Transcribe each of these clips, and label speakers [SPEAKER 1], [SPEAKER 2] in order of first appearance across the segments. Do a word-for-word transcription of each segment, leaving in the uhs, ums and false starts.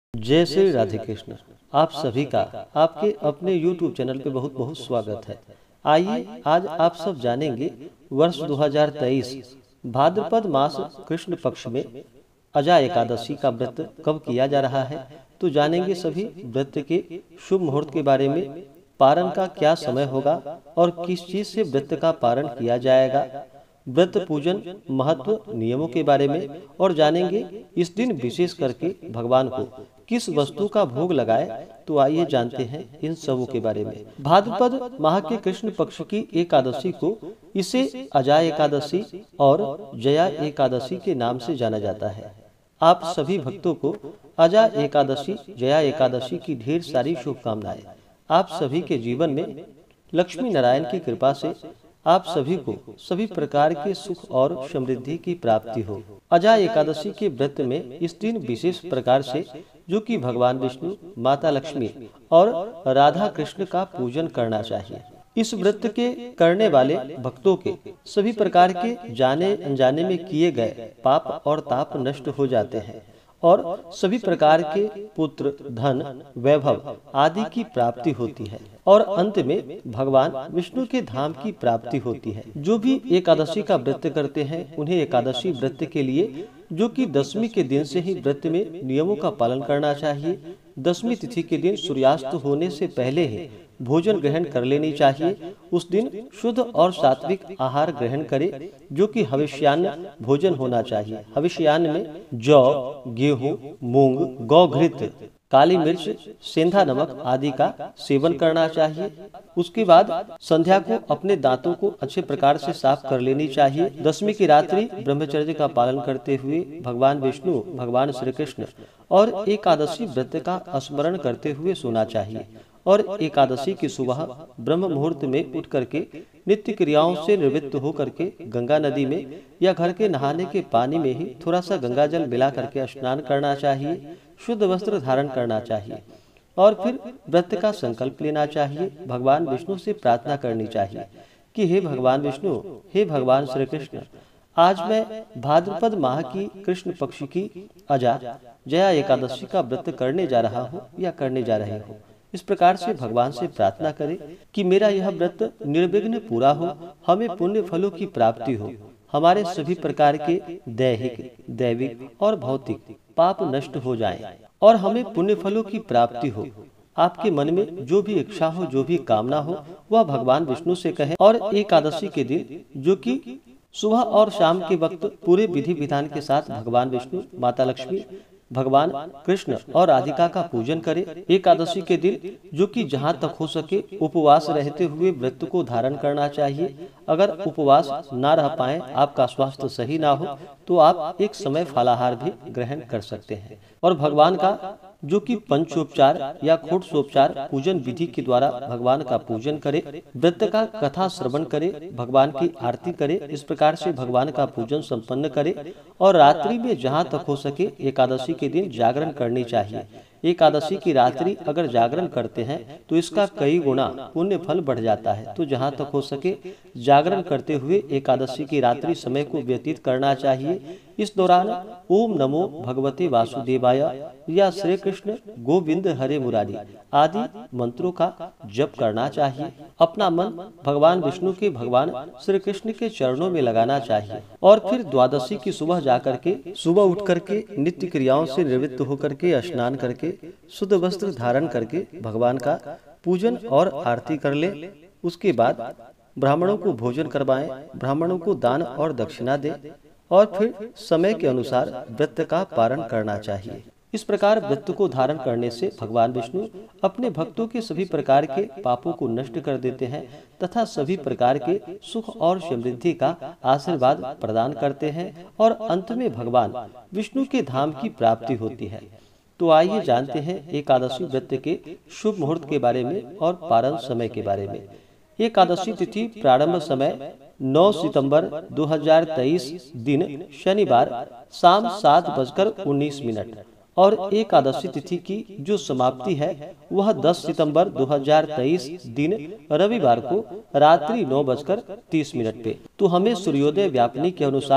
[SPEAKER 1] जय श्री राधे कृष्ण। आप सभी का आपके अपने यूट्यूब चैनल पे बहुत बहुत स्वागत है। आइए आज आप सब जानेंगे वर्ष दो हज़ार तेईस भाद्रपद मास कृष्ण पक्ष में अजा एकादशी का व्रत कब किया जा रहा है। तो जानेंगे सभी व्रत के शुभ मुहूर्त के बारे में, पारण का क्या समय होगा और किस चीज से व्रत का पारण किया जाएगा, व्रत पूजन महत्व नियमों के बारे में, और जानेंगे इस दिन विशेष करके भगवान को किस वस्तु का भोग लगाए। तो आइए जानते हैं इन सबों के बारे में। भाद्रपद माह के कृष्ण पक्ष की एकादशी को इसे अजा एकादशी और जया एकादशी के नाम से जाना जाता है। आप सभी भक्तों को अजा एकादशी जया एकादशी की ढेर सारी शुभकामनाएं। आप सभी के जीवन में लक्ष्मी नारायण की कृपा से आप सभी को सभी प्रकार के सुख और समृद्धि की प्राप्ति हो। अजा एकादशी के व्रत में इस दिन विशेष प्रकार से जो कि भगवान विष्णु, माता लक्ष्मी और राधा कृष्ण का पूजन करना चाहिए। इस व्रत के करने वाले भक्तों के सभी प्रकार के जाने अनजाने में किए गए पाप और ताप नष्ट हो जाते हैं और सभी प्रकार के पुत्र, धन, वैभव आदि की प्राप्ति होती है और अंत में भगवान विष्णु के धाम की प्राप्ति होती है। जो भी एकादशी का व्रत करते हैं उन्हें एकादशी व्रत के लिए जो कि दसवीं के दिन से ही व्रत में नियमों का पालन करना चाहिए। दसवीं तिथि के दिन सूर्यास्त होने से पहले ही भोजन ग्रहण कर लेनी चाहिए। उस दिन शुद्ध और सात्विक आहार ग्रहण करें जो कि हविष्यान्न भोजन होना चाहिए। हविष्यान्न में जौ, गेहूं, मूंग, गौघृत, काली मिर्च, सेंधा नमक आदि का सेवन करना चाहिए। उसके बाद संध्या को अपने दांतों को अच्छे प्रकार से साफ कर लेनी चाहिए। दसवीं की रात्रि ब्रह्मचर्य का पालन करते हुए भगवान विष्णु, भगवान श्री कृष्ण और एकादशी व्रत का स्मरण करते हुए सोना चाहिए और एकादशी की सुबह ब्रह्म मुहूर्त में उठ करके नित्य क्रियाओं से निवृत्त होकर के गंगा नदी में या घर के नहाने के पानी में ही थोड़ा सा गंगा जल मिला करके स्नान करना चाहिए। शुद्ध वस्त्र धारण करना चाहिए और फिर व्रत का संकल्प लेना चाहिए। भगवान विष्णु से प्रार्थना करनी चाहिए कि हे भगवान विष्णु, हे भगवान श्री कृष्ण, आज मैं भाद्रपद माह की कृष्ण पक्ष की अजा जया एकादशी का व्रत करने जा रहा हूँ या करने जा रहे हूँ। इस प्रकार से भगवान से प्रार्थना करें कि मेरा यह व्रत निर्विघ्न पूरा हो, हमें पुण्य फलों की प्राप्ति हो, हमारे सभी प्रकार के दैहिक, दैविक और भौतिक पाप नष्ट हो जाएं और हमें पुण्य फलों की प्राप्ति हो। आपके मन में जो भी इच्छा हो, जो भी कामना हो, वह भगवान विष्णु से कहें। और एकादशी के दिन जो कि सुबह और शाम के वक्त पूरे विधि विधान के साथ भगवान विष्णु, माता लक्ष्मी, भगवान कृष्ण और राधिका का पूजन करें। एकादशी के दिन जो कि जहाँ तक हो सके उपवास रहते हुए व्रत को धारण करना चाहिए। अगर उपवास ना रह पाए, आपका स्वास्थ्य सही ना हो, तो आप एक समय फलाहार भी ग्रहण कर सकते हैं और भगवान का जो कि पंचोपचार या खोटसोपचार पूजन विधि के द्वारा भगवान का पूजन करें। व्रत का कथा श्रवण करें, भगवान की आरती करें। इस प्रकार से भगवान का पूजन संपन्न करें और रात्रि में जहाँ तक हो सके एकादशी के दिन जागरण करनी चाहिए। एकादशी की रात्रि अगर जागरण करते हैं तो इसका कई गुना पुण्य फल बढ़ जाता है। तो जहाँ तक हो सके जागरण करते हुए एकादशी की रात्रि समय को व्यतीत करना चाहिए। इस दौरान ओम नमो भगवते वासुदेवाय या श्री कृष्ण गोविंद हरे मुरारी आदि मंत्रों का जप करना चाहिए। अपना मन भगवान विष्णु के, भगवान श्री कृष्ण के चरणों में लगाना चाहिए और फिर द्वादशी की सुबह जाकर के सुबह उठ करके नित्य क्रियाओं से निवृत्त होकर के स्नान करके शुद्ध वस्त्र धारण करके भगवान का पूजन और आरती कर ले। उसके बाद ब्राह्मणों को भोजन करवाएं, ब्राह्मणों को दान और दक्षिणा दें और फिर समय के अनुसार व्रत का पारण करना चाहिए। इस प्रकार व्रत को धारण करने से भगवान विष्णु अपने भक्तों के सभी प्रकार के पापों को नष्ट कर देते हैं तथा सभी प्रकार के सुख और समृद्धि का आशीर्वाद प्रदान करते हैं और अंत में भगवान विष्णु के धाम की प्राप्ति होती है। तो आइए जानते हैं एकादशी व्रत के शुभ मुहूर्त के बारे में और पारण समय के बारे में। एकादशी तिथि प्रारंभ समय नौ सितंबर दो हज़ार तेईस दिन शनिवार शाम सात बजकर उन्नीस मिनट और एकादशी तिथि की जो समाप्ति है वह दस सितंबर दो हज़ार तेईस दिन रविवार को रात्रि नौ बजकर तीस मिनट पे। तो हमें सूर्योदय व्यापनी के अनुसार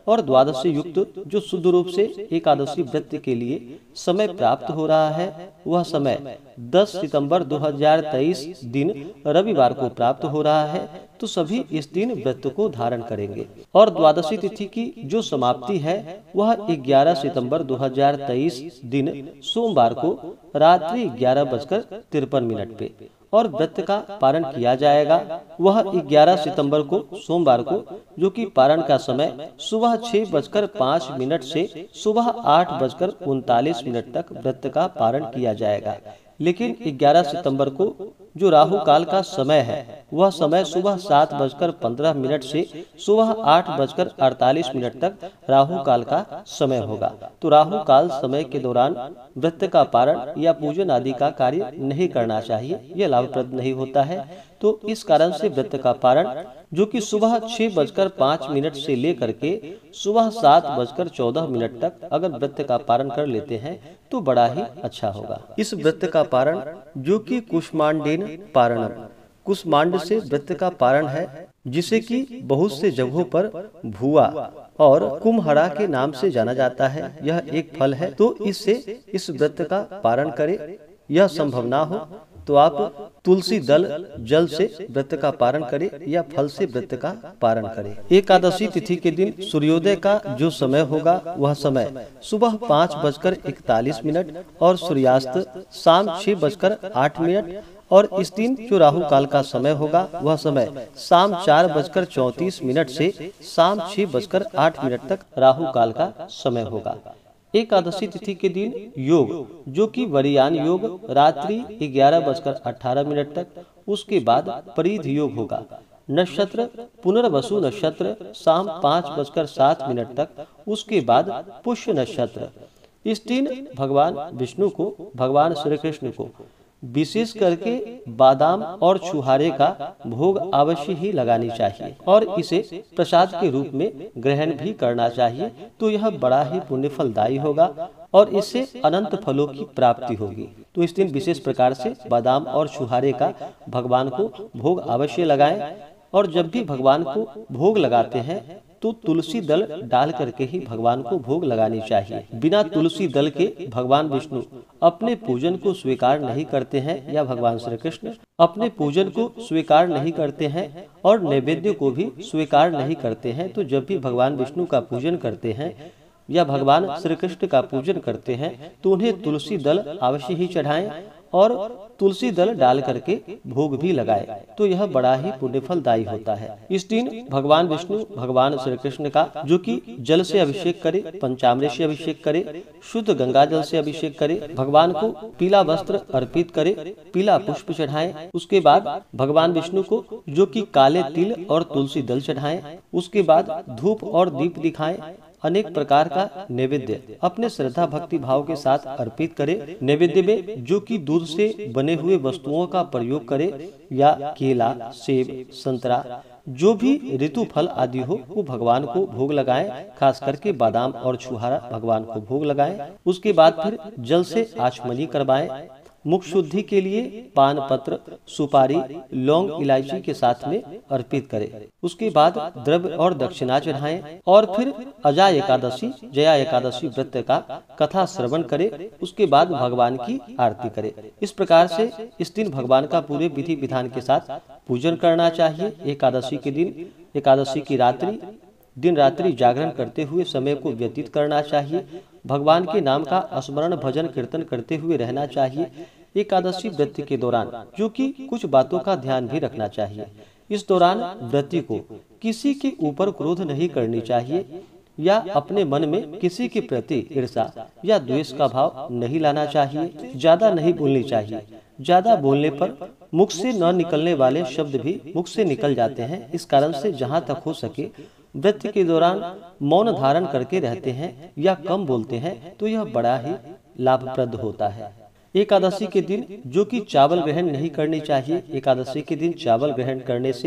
[SPEAKER 1] और द्वादशी युक्त जो शुद्ध रूप से एकादशी व्रत के लिए समय प्राप्त हो रहा है, वह समय दस सितंबर दो हज़ार तेईस दिन रविवार को प्राप्त हो रहा है। तो सभी इस दिन व्रत को धारण करेंगे। और द्वादशी तिथि की जो समाप्ति है वह ग्यारह सितंबर दो हज़ार तेईस दिन सोमवार को रात्रि ग्यारह बजकर तिरपन मिनट पे और व्रत का पारण किया जाएगा। वह ग्यारह सितंबर को सोमवार को, जो कि पारण का समय सुबह छह बजकर पाँच मिनट से सुबह आठ बजकर उनतालीस मिनट तक व्रत का पारण किया जाएगा। लेकिन ग्यारह सितंबर को जो राहु काल का समय है वह समय सुबह सात बजकर पंद्रह मिनट से सुबह आठ बजकर अड़तालीस मिनट तक राहु काल का समय होगा। तो राहु काल समय के दौरान व्रत का पारण या पूजन आदि का कार्य नहीं करना चाहिए, यह लाभप्रद नहीं होता है। तो इस कारण से व्रत का पारण जो कि सुबह छह बजकर पाँच मिनट से लेकर के सुबह सात बजकर चौदह मिनट तक अगर व्रत का पारण कर लेते हैं तो बड़ा ही अच्छा होगा। इस व्रत का पारण जो कि कुष्मांडेन पारणम, कुष्मांड से व्रत का पारण है, जिसे कि बहुत से जगहों पर भुआ और कुम्हड़ा के नाम से जाना जाता है। यह एक फल है। तो इससे इस व्रत का पारण करें। यह संभव ना हो तो आप तुलसी दल जल से व्रत का पारण करें या फल से व्रत का पारण करें। एकादशी तिथि के दिन सूर्योदय का जो समय होगा वह समय सुबह पाँच बजकर इकतालीस मिनट और सूर्यास्त शाम छह बजकर आठ मिनट और इस दिन जो राहु काल का समय होगा वह समय शाम चार बजकर चौंतीस मिनट से शाम छह बजकर आठ मिनट तक राहु काल का समय होगा। एकादशी तिथि के दिन योग जो कि वरियान योग रात्रि ग्यारह बजकर अठारह मिनट तक, उसके बाद परिध योग होगा। नक्षत्र पुनर्वसु नक्षत्र शाम पाँच बजकर सात मिनट तक, उसके बाद पुष्य नक्षत्र। इस दिन भगवान विष्णु को, भगवान श्री कृष्ण को विशेष करके बादाम और छुहारे का भोग अवश्य ही लगानी चाहिए और इसे प्रसाद के रूप में ग्रहण भी करना चाहिए। तो यह बड़ा ही पुण्य फलदायी होगा और इससे अनंत फलों की प्राप्ति होगी। तो इस दिन विशेष प्रकार से बादाम और छुहारे का भगवान को भोग अवश्य लगाएं और जब भी भगवान को भोग लगाते हैं तो तुलसी दल डाल करके ही भगवान को भोग लगानी चाहिए। बिना तुलसी दल के भगवान विष्णु अपने पूजन को स्वीकार नहीं करते हैं या भगवान श्री कृष्ण अपने पूजन को स्वीकार नहीं करते हैं और नैवेद्य को भी स्वीकार नहीं करते हैं। तो जब भी भगवान विष्णु का पूजन करते हैं या भगवान श्री कृष्ण का पूजन करते हैं तो उन्हें तुलसी दल अवश्य ही चढ़ाएं और तुलसी दल डाल करके भोग भी लगाए। तो यह बड़ा ही पुण्य फलदायी होता है। इस दिन भगवान विष्णु भगवान श्री कृष्ण का जो कि जल से अभिषेक करे, पंचामृत से अभिषेक करे, शुद्ध गंगा जल से अभिषेक करे, भगवान को पीला वस्त्र अर्पित करे, पीला पुष्प चढ़ाएं। उसके बाद भगवान विष्णु को जो कि काले तिल और तुलसी दल चढ़ाएं। उसके बाद धूप और दीप दिखाएं। अनेक प्रकार का नैवेद्य अपने श्रद्धा भक्ति भाव के साथ अर्पित करे। नैवेद्य में जो कि दूध से बने हुए वस्तुओं का प्रयोग करे या केला, सेब, संतरा, जो भी ऋतु फल आदि हो वो भगवान को भोग लगाएं। खास करके बादाम और छुहारा भगवान को भोग लगाएं। उसके बाद फिर जल से आचमनी करवाएं। मुख शुद्धि के लिए पान पत्र, सुपारी, लौंग, इलायची के साथ में अर्पित करें। उसके बाद द्रव्य और दक्षिणा चढ़ाएं और फिर अजा एकादशी, जया एकादशी व्रत का कथा श्रवण करें। उसके बाद भगवान की आरती करें। इस प्रकार से इस दिन भगवान का पूरे विधि विधान के साथ पूजन करना चाहिए। एकादशी के दिन, एकादशी की रात्रि दिन रात्रि जागरण करते हुए समय को व्यतीत करना चाहिए। भगवान के नाम का स्मरण भजन कीर्तन करते हुए रहना चाहिए। एकादशी व्रत के दौरान जो कि कुछ बातों का ध्यान भी रखना चाहिए। इस दौरान व्रती को किसी के ऊपर क्रोध नहीं करनी चाहिए या अपने मन में किसी के प्रति ईर्ष्या या द्वेष का भाव नहीं लाना चाहिए। ज्यादा नहीं बोलनी चाहिए। ज्यादा बोलने पर मुख से न निकलने वाले शब्द भी मुख से निकल जाते हैं। इस कारण से जहाँ तक हो सके व्रत के दौरान मौन धारण करके रहते हैं या कम बोलते हैं तो यह बड़ा ही लाभप्रद होता है। एकादशी के दिन जो कि चावल ग्रहण नहीं करनी चाहिए। एकादशी के दिन चावल ग्रहण करने से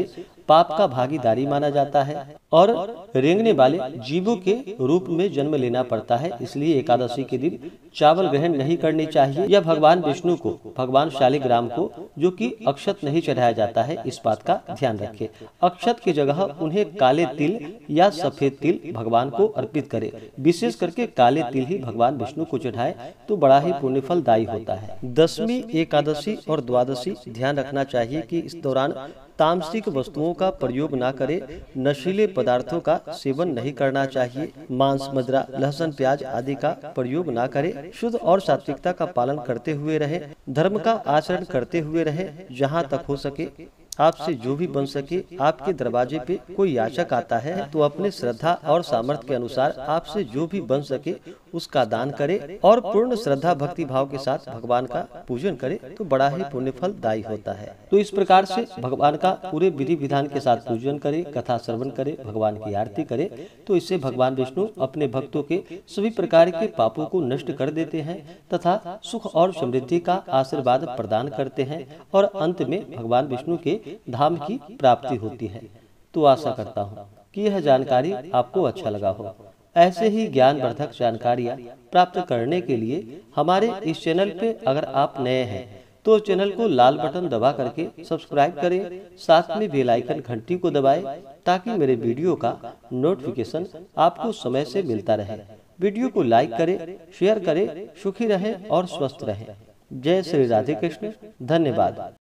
[SPEAKER 1] पाप का भागीदारी माना जाता है और रेंगने वाले जीवों के रूप में जन्म लेना पड़ता है। इसलिए एकादशी के दिन चावल ग्रहण नहीं करनी चाहिए। यह भगवान विष्णु को, भगवान शालिग्राम को, जो कि अक्षत नहीं चढ़ाया जाता है, इस बात का ध्यान रखें। अक्षत की जगह उन्हें काले तिल या सफेद तिल भगवान को अर्पित करें। विशेष करके काले तिल ही भगवान विष्णु को चढ़ाए तो बड़ा ही पुण्यफलदायी होता है। दसवीं एकादशी और द्वादशी ध्यान रखना चाहिए कि इस दौरान तामसिक वस्तुओं का प्रयोग न करें, नशीले पदार्थों का सेवन नहीं करना चाहिए, मांस, मदिरा, लहसुन, प्याज आदि का प्रयोग न करें, शुद्ध और सात्विकता का पालन करते हुए रहें, धर्म का आचरण करते हुए रहें। जहाँ तक हो सके आपसे जो भी बन सके, आपके दरवाजे पे कोई याचक आता है तो अपने श्रद्धा और सामर्थ्य के अनुसार आपसे जो भी बन सके उसका दान करें और पूर्ण श्रद्धा भक्ति भाव के साथ भगवान का पूजन करें तो बड़ा ही पुण्य फलदायी होता है। तो इस प्रकार से भगवान का पूरे विधि विधान के साथ पूजन करें, कथा श्रवण करें, भगवान की आरती करें तो इससे भगवान विष्णु अपने भक्तों के सभी प्रकार के पापों को नष्ट कर देते हैं तथा सुख और समृद्धि का आशीर्वाद प्रदान करते हैं और अंत में भगवान विष्णु के धाम की प्राप्ति होती है। तो आशा करता हूँ कि यह जानकारी आपको अच्छा लगा हो। ऐसे ही ज्ञानवर्धक जानकारियाँ प्राप्त करने के लिए हमारे इस चैनल पे अगर आप नए हैं तो चैनल को लाल बटन दबा करके सब्सक्राइब करें, साथ में बेल आइकन घंटी को दबाएं ताकि मेरे वीडियो का नोटिफिकेशन आपको समय से मिलता रहे। वीडियो को लाइक करें, शेयर करें, सुखी रहें और स्वस्थ रहें। जय श्री राधे कृष्ण। धन्यवाद।